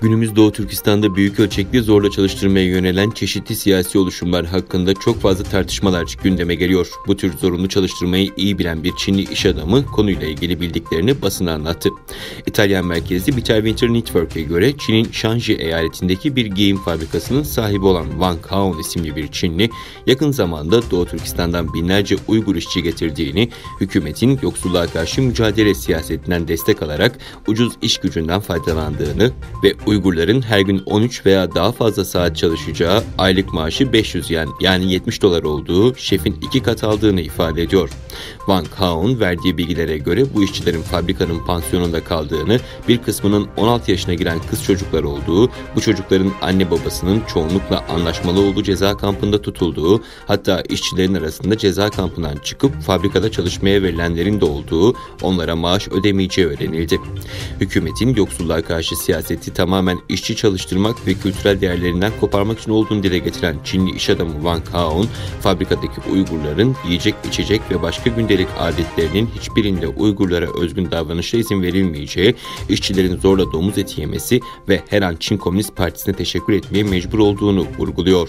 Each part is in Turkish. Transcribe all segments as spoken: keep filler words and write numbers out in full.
Günümüz Doğu Türkistan'da büyük ölçekli zorla çalıştırmaya yönelen çeşitli siyasi oluşumlar hakkında çok fazla tartışmalar gündeme geliyor. Bu tür zorunlu çalıştırmayı iyi bilen bir Çinli iş adamı konuyla ilgili bildiklerini basına anlattı. İtalyan merkezli Bitterwinter Network'e göre Çin'in Shanxi eyaletindeki bir giyim fabrikasının sahibi olan Wang Haon isimli bir Çinli, yakın zamanda Doğu Türkistan'dan binlerce Uygur işçi getirdiğini, hükümetin yoksulluğa karşı mücadele siyasetinden destek alarak ucuz iş gücünden faydalandığını ve Uygurların her gün on üç veya daha fazla saat çalışacağı, aylık maaşı beş yüz yen yani yetmiş dolar olduğu, şefin iki kat aldığını ifade ediyor. Wang Haon verdiği bilgilere göre bu işçilerin fabrikanın pansiyonunda kaldığını, bir kısmının on altı yaşına giren kız çocuklar olduğu, bu çocukların anne babasının çoğunlukla anlaşmalı olduğu ceza kampında tutulduğu, hatta işçilerin arasında ceza kampından çıkıp fabrikada çalışmaya verilenlerin de olduğu, onlara maaş ödemeyeceği öğrenildi. Hükümetin yoksulluğa karşı siyaseti tamamen işçi çalıştırmak ve kültürel değerlerinden koparmak için olduğunu dile getiren Çinli iş adamı Wang Haon, fabrikadaki Uygurların yiyecek, içecek ve başka gündelik adetlerinin hiçbirinde Uygurlara özgün davranışa izin verilmeyeceği, işçilerin zorla domuz eti yemesi ve her an Çin Komünist Partisi'ne teşekkür etmeye mecbur olduğunu vurguluyor.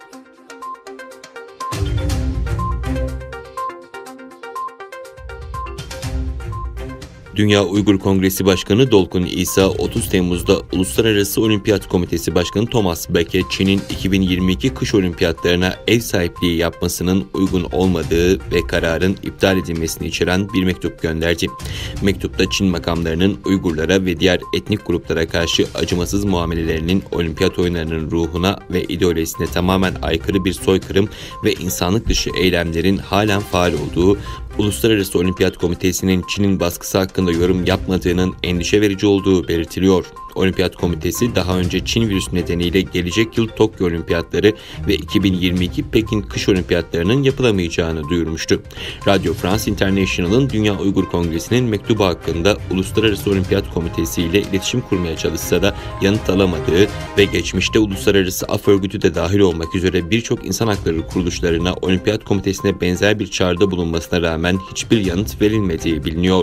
Dünya Uygur Kongresi Başkanı Dolkun İsa, otuz Temmuz'da Uluslararası Olimpiyat Komitesi Başkanı Thomas Bach'e Çin'in iki bin yirmi iki kış olimpiyatlarına ev sahipliği yapmasının uygun olmadığı ve kararın iptal edilmesini içeren bir mektup gönderdi. Mektupta Çin makamlarının Uygurlara ve diğer etnik gruplara karşı acımasız muamelelerinin olimpiyat oyunlarının ruhuna ve ideolojisine tamamen aykırı bir soykırım ve insanlık dışı eylemlerin halen faal olduğu, Uluslararası Olimpiyat Komitesi'nin Çin'in baskısı hakkında yorum yapmadığının endişe verici olduğu belirtiliyor. Olimpiyat Komitesi daha önce Çin virüsü nedeniyle gelecek yıl Tokyo Olimpiyatları ve iki bin yirmi iki Pekin Kış Olimpiyatlarının yapılamayacağını duyurmuştu. Radio France International'ın Dünya Uygur Kongresi'nin mektubu hakkında Uluslararası Olimpiyat Komitesi ile iletişim kurmaya çalışsa da yanıt alamadığı ve geçmişte Uluslararası Af Örgütü de dahil olmak üzere birçok insan hakları kuruluşlarına Olimpiyat Komitesi'ne benzer bir çağrıda bulunmasına rağmen hiçbir yanıt verilmediği biliniyor.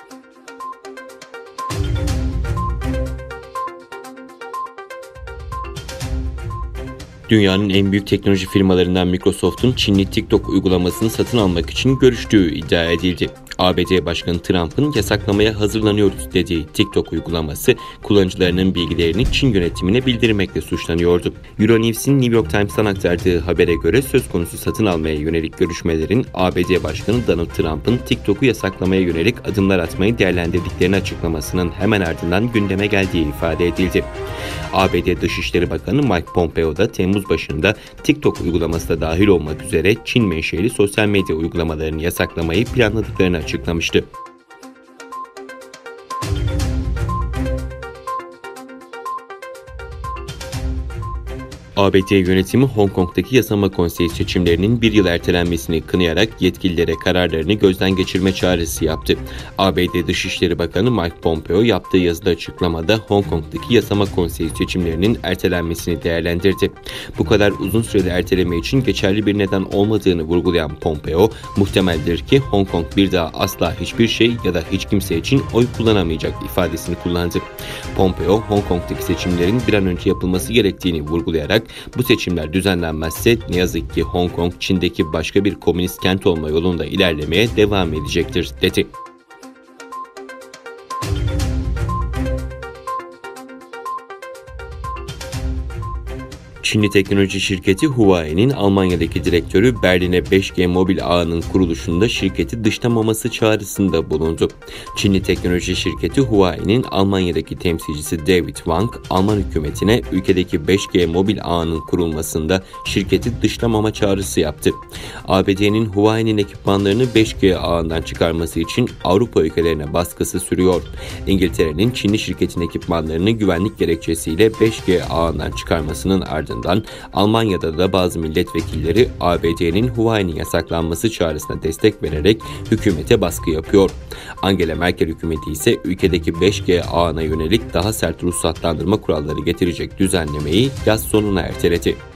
Dünyanın en büyük teknoloji firmalarından Microsoft'un Çinli TikTok uygulamasını satın almak için görüştüğü iddia edildi. A B D Başkanı Trump'ın yasaklamaya hazırlanıyoruz dediği TikTok uygulaması kullanıcılarının bilgilerini Çin yönetimine bildirmekle suçlanıyordu. Euronews'in New York Times'tan aktardığı habere göre söz konusu satın almaya yönelik görüşmelerin A B D Başkanı Donald Trump'ın TikTok'u yasaklamaya yönelik adımlar atmayı değerlendirdiklerini açıklamasının hemen ardından gündeme geldiği ifade edildi. A B D Dışişleri Bakanı Mike Pompeo da Temmuz başında TikTok uygulaması da dahil olmak üzere Çin menşeli sosyal medya uygulamalarını yasaklamayı planladıklarını açıklamıştı. A B D yönetimi Hong Kong'daki Yasama Konseyi seçimlerinin bir yıl ertelenmesini kınayarak yetkililere kararlarını gözden geçirme çağrısı yaptı. A B D Dışişleri Bakanı Mike Pompeo yaptığı yazıda açıklamada Hong Kong'daki Yasama Konseyi seçimlerinin ertelenmesini değerlendirdi. Bu kadar uzun sürede erteleme için geçerli bir neden olmadığını vurgulayan Pompeo, muhtemeldir ki Hong Kong bir daha asla hiçbir şey ya da hiç kimse için oy kullanamayacak ifadesini kullandı. Pompeo, Hong Kong'daki seçimlerin bir an önce yapılması gerektiğini vurgulayarak bu seçimler düzenlenmezse ne yazık ki Hong Kong, Çin'deki başka bir komünist kent olma yolunda ilerlemeye devam edecektir, dedi. Çinli teknoloji şirketi Huawei'nin Almanya'daki direktörü Berlin'e beş G mobil ağının kuruluşunda şirketi dışlamaması çağrısında bulundu. Çinli teknoloji şirketi Huawei'nin Almanya'daki temsilcisi David Wang, Alman hükümetine ülkedeki beş G mobil ağının kurulmasında şirketi dışlamama çağrısı yaptı. A B D'nin Huawei'nin ekipmanlarını beş G ağından çıkarması için Avrupa ülkelerine baskısı sürüyor. İngiltere'nin Çinli şirketin ekipmanlarını güvenlik gerekçesiyle beş G ağından çıkarmasının ardından Almanya'da da bazı milletvekilleri A B D'nin Huawei'nin yasaklanması çağrısına destek vererek hükümete baskı yapıyor. Angela Merkel hükümeti ise ülkedeki beş G ağına yönelik daha sert ruhsatlandırma kuralları getirecek düzenlemeyi yaz sonuna erteledi.